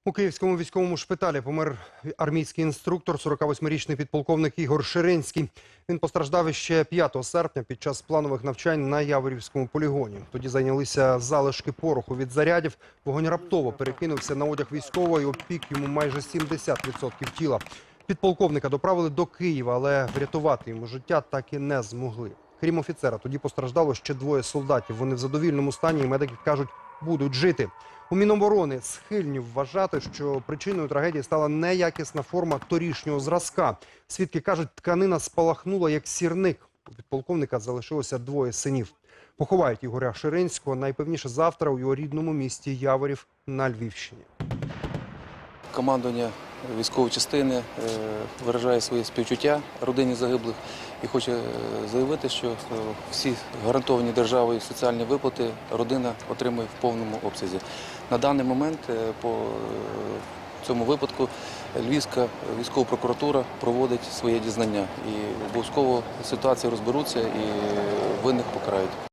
У Київському військовому шпиталі помер армійський інструктор, 48-річний підполковник Ігор Ширинський. Він постраждав ще 5 серпня під час планових навчань на Яворівському полігоні. Тоді зайнялися залишки пороху від зарядів. Вогонь раптово перекинувся на одяг військового і обпік йому майже 70% тіла. Підполковника доправили до Києва, але врятувати йому життя так і не змогли. Крім офіцера, тоді постраждало ще 2 солдатів. Вони в задовільному стані і медики кажуть, будуть жити. У Міноборони схильні вважати, що причиною трагедії стала неякісна форма торішнього зразка. Свідки кажуть, тканина спалахнула як сірник. У підполковника залишилося 2 синів. Поховають Ігоря Ширинського найпевніше завтра у його рідному місті Яворів на Львівщині. Командування військової частини виражає своє співчуття родині загиблих і хоче заявити, що всі гарантовані державою соціальні виплати родина отримує в повному обсязі. На даний момент по цьому випадку Львівська військова прокуратура проводить своє дізнання і обов'язково ситуацію розберуться і винних покарають.